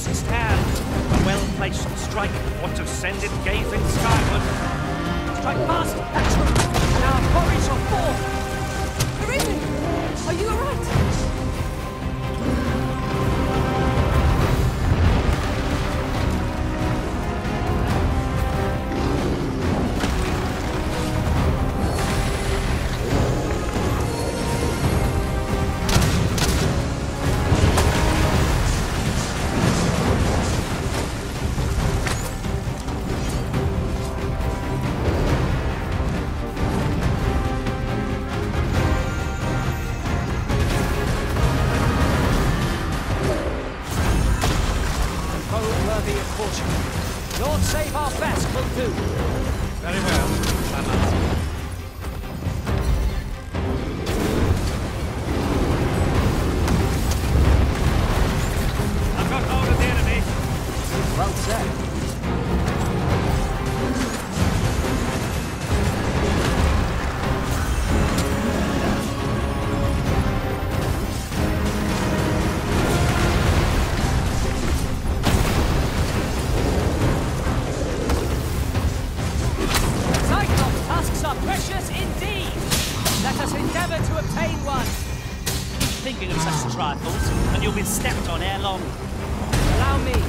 wisest hand. A well-placed strike ought to send it gazing skyward. Strike fast and true, and our quarry shall fall. Arisen! Are you alright? Worthy of fortune. Lord save our best will do. Very well, Clement. I've got hold of the enemy. Well said. Precious indeed! Let us endeavour to obtain one. Thinking of such trifles, and you'll be stepped on ere long. Allow me.